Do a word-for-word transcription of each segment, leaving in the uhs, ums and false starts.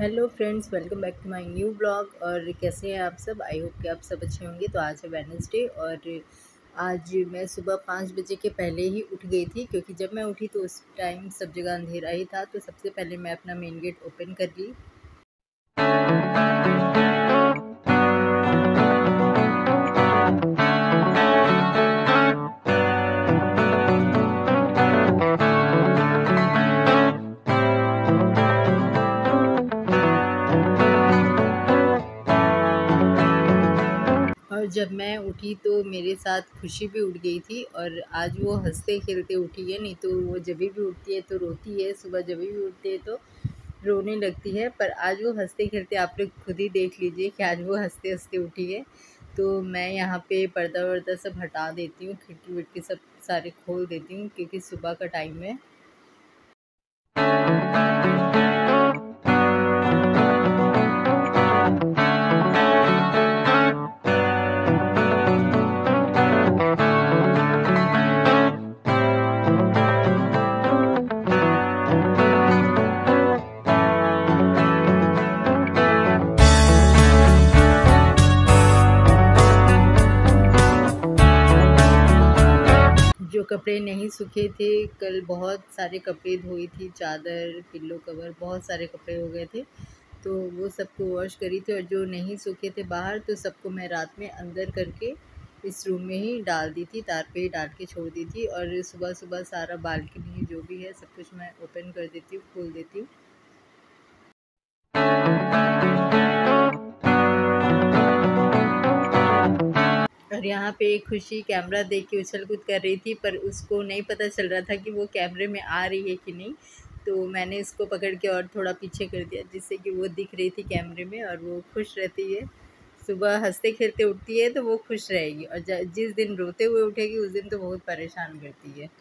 Hello friends, welcome back to my new blog. और कैसे हैं आप सब? आई होप कि आप सब अच्छे होंगे। तो आज है वेडनेसडे और आज मैं सुबह पाँच बजे के पहले ही उठ गई थी, क्योंकि जब मैं उठी तो उस टाइम सब जगह अंधेरा ही था। तो सबसे पहले मैं अपना मेन गेट ओपन कर ली। और जब मैं उठी तो मेरे साथ खुशी भी उठ गई थी। और आज वो हंसते खेलते उठी है, नहीं तो वो जब भी उठती है तो रोती है। सुबह जब भी उठती है तो रोने लगती है, पर आज वो हंसते खेलते, आप लोग खुद ही देख लीजिए कि आज वो हंसते हंसते उठी है। तो मैं यहाँ पे पर्दा वर्दा सब हटा देती हूँ, खिड़की विड़की सब सारे खोल देती हूँ, क्योंकि सुबह का टाइम है। जो कपड़े नहीं सूखे थे, कल बहुत सारे कपड़े धोई थी, चादर, पिल्लो कवर, बहुत सारे कपड़े हो गए थे। तो वो सबको वॉश करी थी। और जो नहीं सूखे थे बाहर, तो सबको मैं रात में अंदर करके इस रूम में ही डाल दी थी, तार पे ही डाल के छोड़ दी थी। और सुबह सुबह सारा बालकनी जो भी है सब कुछ मैं ओपन कर देती हूँ, खोल देती हूँ। और यहाँ पे खुशी कैमरा देख के उछल कूद कर रही थी, पर उसको नहीं पता चल रहा था कि वो कैमरे में आ रही है कि नहीं। तो मैंने इसको पकड़ के और थोड़ा पीछे कर दिया, जिससे कि वो दिख रही थी कैमरे में और वो खुश रहती है। सुबह हंसते खेलते उठती है तो वो खुश रहेगी, और जिस दिन रोते हुए उठेगी उस दिन तो बहुत परेशान करती है।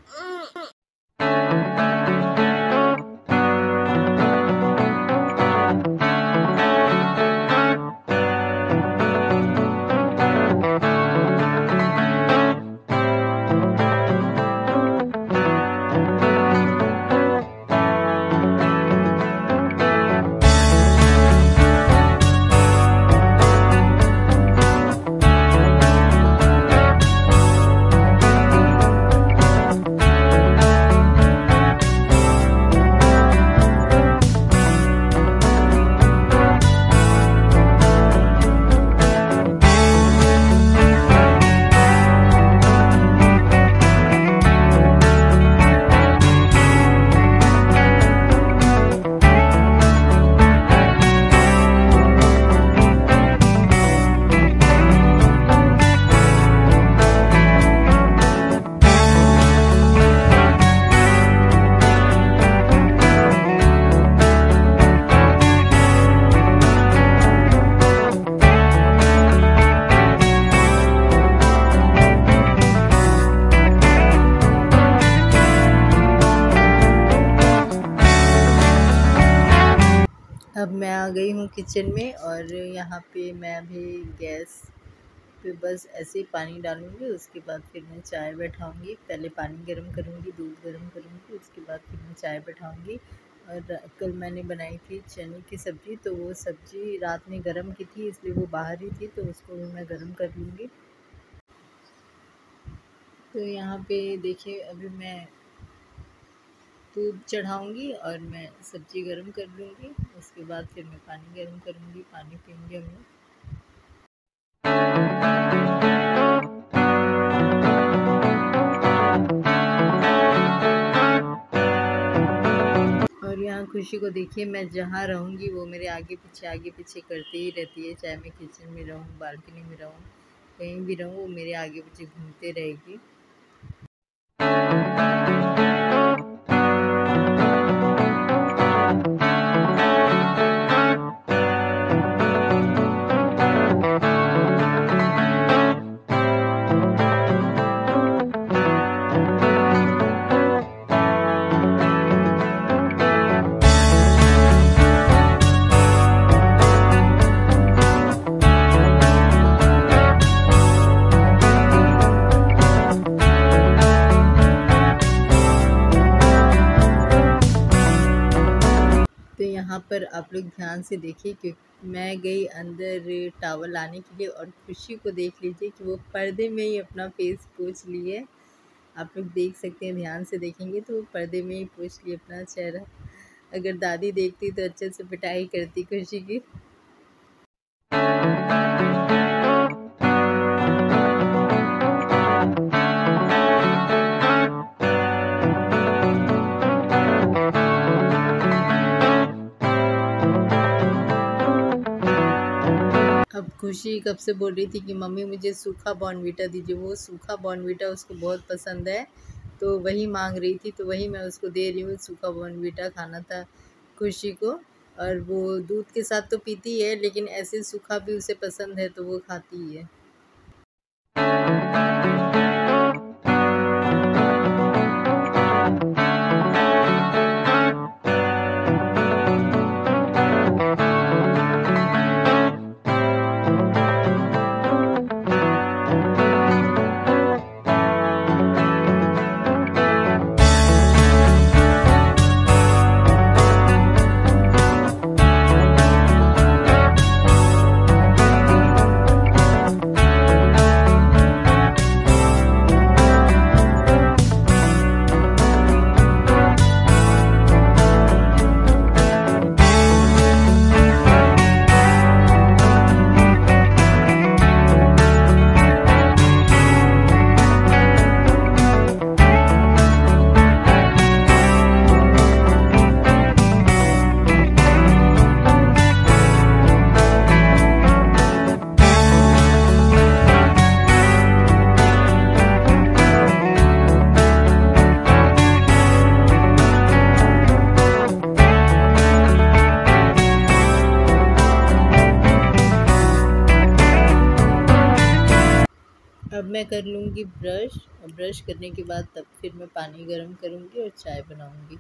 अब मैं आ गई हूँ किचन में, और यहाँ पे मैं अभी गैस पे बस ऐसे ही पानी डालूँगी। उसके बाद फिर मैं चाय बैठाऊँगी। पहले पानी गर्म करूँगी, दूध गर्म करूँगी, उसके बाद फिर मैं चाय बैठाऊँगी। और कल मैंने बनाई थी चने की सब्ज़ी, तो वो सब्ज़ी रात में गर्म की थी, इसलिए वो बाहर ही थी, तो उसको भी मैं गर्म कर लूँगी। तो यहाँ पे देखिए, अभी मैं दूध चढ़ाऊँगी और मैं सब्ज़ी गर्म कर लूँगी। उसके बाद फिर मैं पानी गर्म करूँगी, पानी पीएंगे हम लोग। और यहाँ खुशी को देखिए, मैं जहाँ रहूँगी वो मेरे आगे पीछे आगे पीछे करती ही रहती है। चाहे मैं किचन में रहूँ, बालकनी में रहूँ, कहीं भी रहूँ, वो मेरे आगे पीछे घूमते रहेगी। पर आप लोग ध्यान से देखिए, क्योंकि मैं गई अंदर टॉवल लाने के लिए और खुशी को देख लीजिए कि वो पर्दे में ही अपना फेस पोंछ ली है। आप लोग देख सकते हैं, ध्यान से देखेंगे तो वो पर्दे में ही पोंछ ली अपना चेहरा। अगर दादी देखती तो अच्छे से पिटाई करती खुशी की। अब खुशी कब से बोल रही थी कि मम्मी मुझे सूखा बॉर्नवीटा दीजिए, वो सूखा बॉर्नवीटा उसको बहुत पसंद है, तो वही मांग रही थी, तो वही मैं उसको दे रही हूँ। सूखा बॉर्नवीटा खाना था खुशी को, और वो दूध के साथ तो पीती है, लेकिन ऐसे सूखा भी उसे पसंद है तो वो खाती ही है। अब मैं कर लूँगी ब्रश, और ब्रश करने के बाद तब फिर मैं पानी गर्म करूँगी और चाय बनाऊँगी।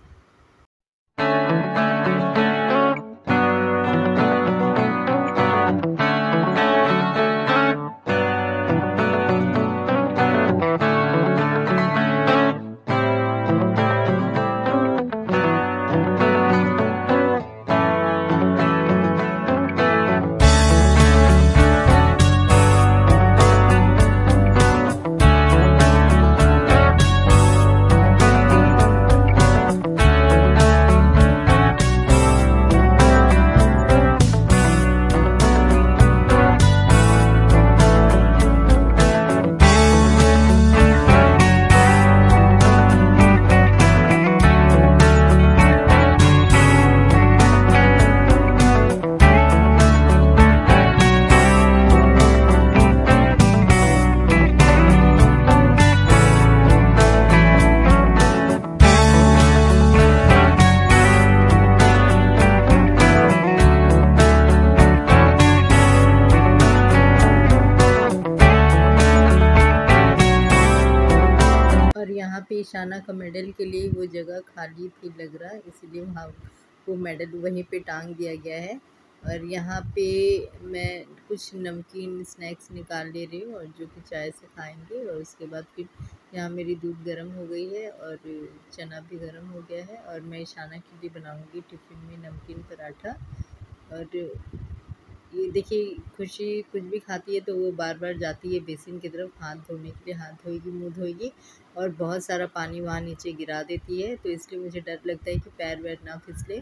यहाँ पे ईशाना का मेडल के लिए वो जगह खाली थी लग रहा है, इसलिए वहाँ वो मेडल वहीं पे टांग दिया गया है। और यहाँ पे मैं कुछ नमकीन स्नैक्स निकाल ले रही हूँ, और जो कि चाय से खाएंगे। और उसके बाद फिर यहाँ मेरी दूध गर्म हो गई है और चना भी गर्म हो गया है, और मैं ईशाना के लिए बनाऊँगी टिफ़िन में नमकीन पराठा। और ये देखिए, खुशी कुछ भी खाती है तो वो बार बार जाती है बेसिन की तरफ हाथ धोने के लिए, हाथ धोएगी, मुँह धोएगी, और बहुत सारा पानी वहाँ नीचे गिरा देती है। तो इसलिए मुझे डर लगता है कि पैर वैर ना फिसले।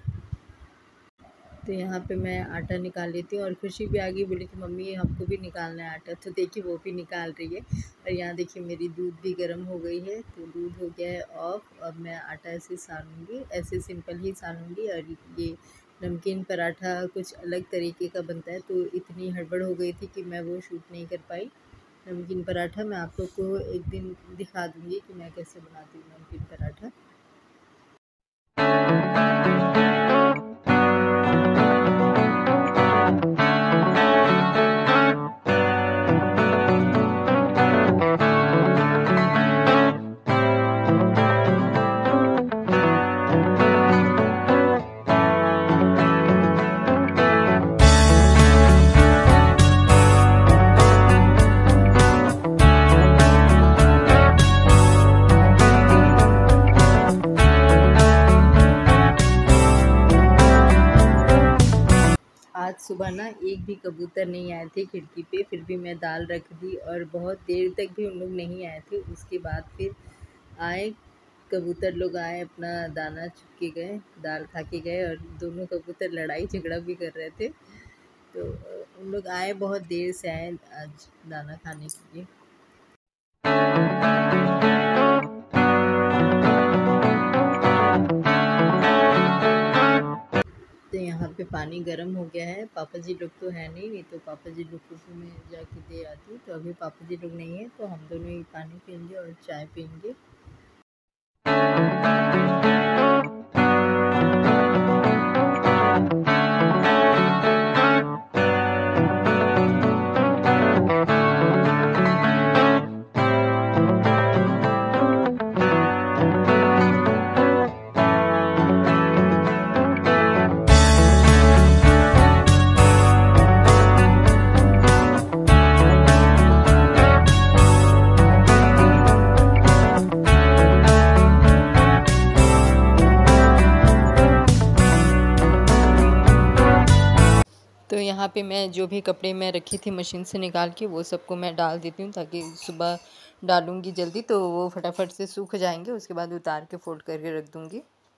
तो यहाँ पे मैं आटा निकाल लेती हूँ, और खुशी भी आ गई, बोली कि मम्मी हमको भी निकालना है आटा। तो देखिए वो भी निकाल रही है। और यहाँ देखिए मेरी दूध भी गर्म हो गई है, तो दूध हो गया है ऑफ। अब मैं आटा ऐसे सानूँगी, ऐसे सिंपल ही सानूँगी। और ये नमकीन पराठा कुछ अलग तरीके का बनता है, तो इतनी हड़बड़ हो गई थी कि मैं वो शूट नहीं कर पाई। नमकीन पराठा मैं आप लोग को एक दिन दिखा दूँगी कि मैं कैसे बनाती हूँ नमकीन पराठा। आज सुबह ना एक भी कबूतर नहीं आए थे खिड़की पे, फिर भी मैं दाल रख दी और बहुत देर तक भी उन लोग नहीं आए थे। उसके बाद फिर आए कबूतर लोग, आए अपना दाना चुग के गए, दाल खा के गए और दोनों कबूतर लड़ाई झगड़ा भी कर रहे थे। तो उन लोग आए, बहुत देर से आए आज दाना खाने के लिए। तो यहाँ पे पानी गर्म हो गया है। पापा जी लोग तो है नहीं, नहीं तो पापा जी लोग को फिर मैं जाके दे आती। तो अभी पापा जी लोग नहीं है, तो हम दोनों ही पानी पियेंगे और चाय पियेंगे। तो यहाँ पे मैं जो भी कपड़े मैं रखी थी मशीन से निकाल के वो सबको मैं डाल देती हूँ, ताकि सुबह डालूँगी जल्दी तो वो फटाफट से सूख जाएंगे। उसके बाद उतार के फोल्ड करके रख दूँगी।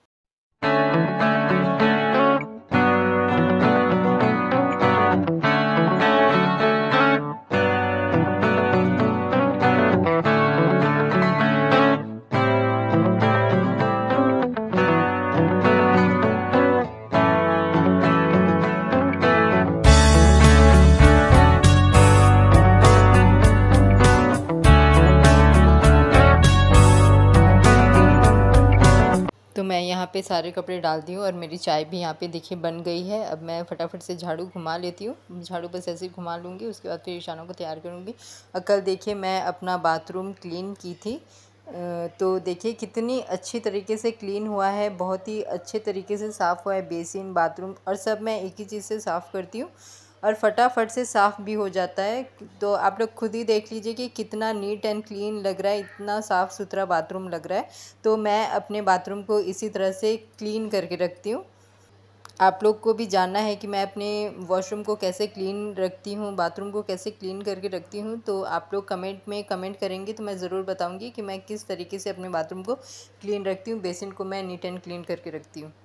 तो मैं यहाँ पे सारे कपड़े डाल दी हूँ और मेरी चाय भी यहाँ पे देखिए बन गई है। अब मैं फटाफट से झाड़ू घुमा लेती हूँ, झाड़ू बस ऐसे ही घुमा लूँगी। उसके बाद फिर ईशानों को तैयार करूँगी। और कल देखिए मैं अपना बाथरूम क्लीन की थी, तो देखिए कितनी अच्छी तरीके से क्लीन हुआ है, बहुत ही अच्छे तरीके से साफ़ हुआ है। बेसिन, बाथरूम और सब मैं एक ही चीज़ से साफ़ करती हूँ और फटाफट से साफ़ भी हो जाता है। तो आप लोग खुद ही देख लीजिए कि कितना नीट एंड क्लीन लग रहा है, इतना साफ़ सुथरा बाथरूम लग रहा है। तो मैं अपने बाथरूम को इसी तरह से क्लीन करके रखती हूँ। आप लोग को भी जानना है कि मैं अपने वॉशरूम को कैसे क्लीन रखती हूँ, बाथरूम को कैसे क्लीन करके रखती हूँ, तो आप लोग कमेंट में कमेंट करेंगे तो मैं ज़रूर बताऊँगी कि मैं किस तरीके से अपने बाथरूम को क्लीन रखती हूँ। बेसिन को मैं नीट एंड क्लीन करके रखती हूँ।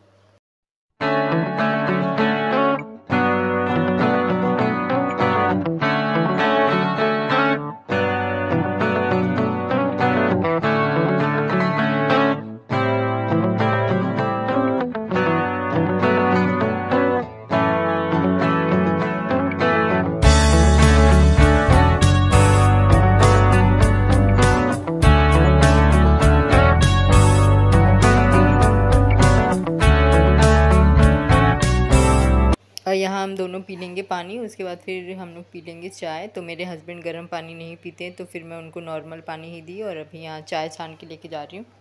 और यहाँ हम दोनों पी लेंगे पानी, उसके बाद फिर हम लोग पी लेंगे चाय। तो मेरे हस्बैंड गर्म पानी नहीं पीते, तो फिर मैं उनको नॉर्मल पानी ही दी और अभी यहाँ चाय छान के लेके जा रही हूँ।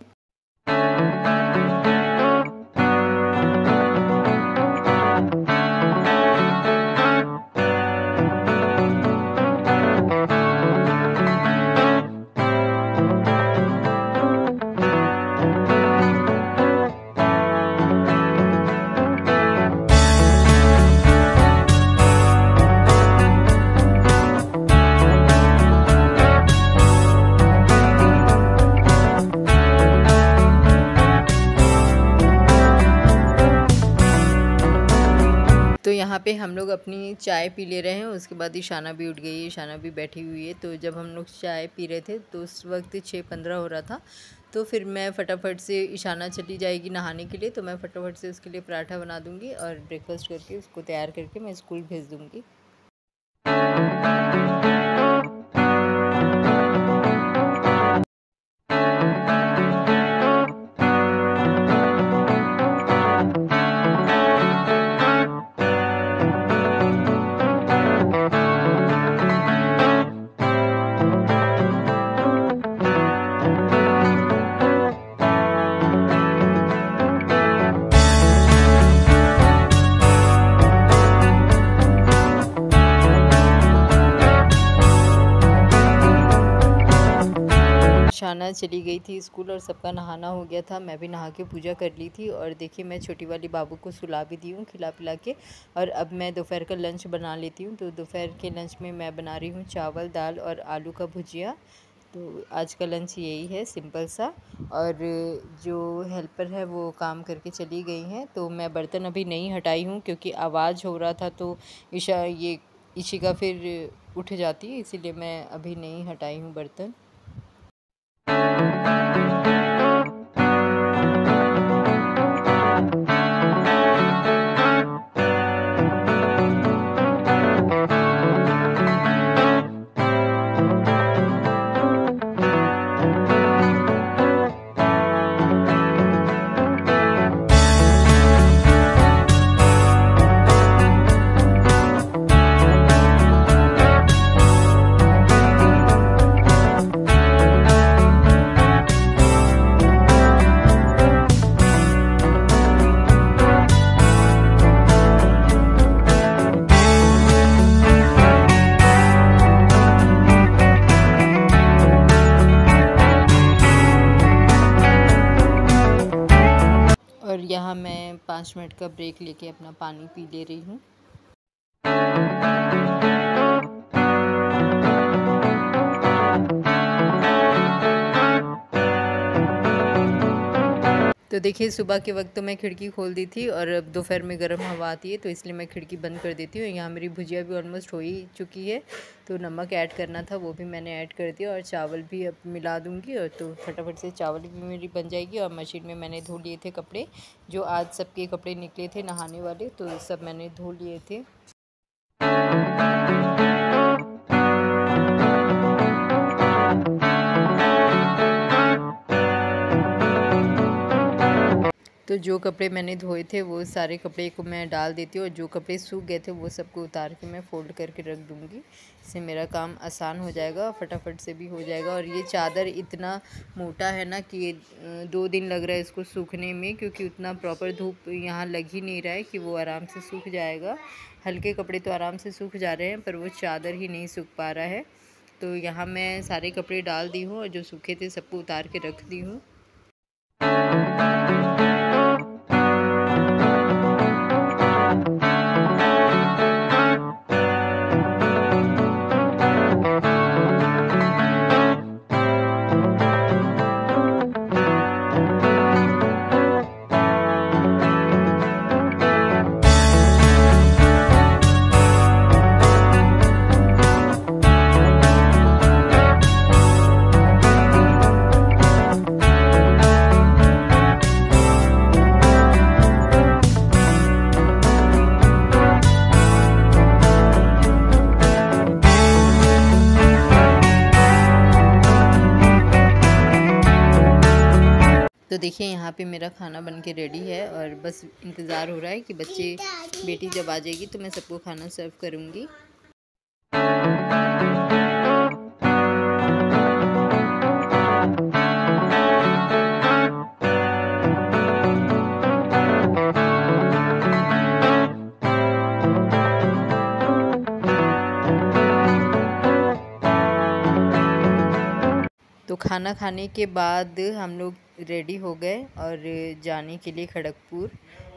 तो यहाँ पे हम लोग अपनी चाय पी ले रहे हैं। उसके बाद ईशाना भी उठ गई है, ईशाना भी बैठी हुई है। तो जब हम लोग चाय पी रहे थे तो उस वक्त छः पंद्रह हो रहा था। तो फिर मैं फटाफट से, ईशाना चली जाएगी नहाने के लिए, तो मैं फटाफट से उसके लिए पराठा बना दूँगी और ब्रेकफास्ट करके उसको तैयार करके मैं स्कूल भेज दूँगी। ईशाना चली गई थी स्कूल और सबका नहाना हो गया था। मैं भी नहा के पूजा कर ली थी और देखिए मैं छोटी वाली बाबू को सुला भी दी हूँ खिला पिला के। और अब मैं दोपहर का लंच बना लेती हूँ। तो दोपहर के लंच में मैं बना रही हूँ चावल दाल और आलू का भुजिया। तो आज का लंच यही है सिंपल सा। और जो हेल्पर है वो काम करके चली गई हैं, तो मैं बर्तन अभी नहीं हटाई हूँ क्योंकि आवाज़ हो रहा था तो ईशा ये इशिका फिर उठ जाती है, इसीलिए मैं अभी नहीं हटाई हूँ बर्तन। और यहाँ मैं पाँच मिनट का ब्रेक लेके अपना पानी पी ले रही हूँ। तो देखिए सुबह के वक्त तो मैं खिड़की खोल दी थी और अब दोपहर में गर्म हवा आती है तो इसलिए मैं खिड़की बंद कर देती हूँ। यहाँ मेरी भुजिया भी ऑलमोस्ट हो ही चुकी है, तो नमक ऐड करना था वो भी मैंने ऐड कर दिया और चावल भी अब मिला दूँगी और तो फटाफट से चावल भी मेरी बन जाएगी। और मशीन में मैंने धो लिए थे कपड़े, जो आज सबके कपड़े निकले थे नहाने वाले, तो सब मैंने धो लिए थे। तो जो कपड़े मैंने धोए थे वो सारे कपड़े को मैं डाल देती हूँ और जो कपड़े सूख गए थे वो सबको उतार के मैं फ़ोल्ड करके रख दूँगी। इससे मेरा काम आसान हो जाएगा, फटाफट से भी हो जाएगा। और ये चादर इतना मोटा है ना कि दो दिन लग रहा है इसको सूखने में, क्योंकि उतना प्रॉपर धूप यहाँ लग ही नहीं रहा है कि वो आराम से सूख जाएगा। हल्के कपड़े तो आराम से सूख जा रहे हैं पर वो चादर ही नहीं सूख पा रहा है। तो यहाँ मैं सारे कपड़े डाल दी हूँ और जो सूखे थे सबको उतार के रख दी हूँ। तो देखिए यहाँ पे मेरा खाना बन के रेडी है और बस इंतज़ार हो रहा है कि बच्चे बेटी जब आ जाएगी तो मैं सबको खाना सर्व करूँगी। तो खाना खाने के बाद हम लोग रेडी हो गए और जाने के लिए खड़गपुर।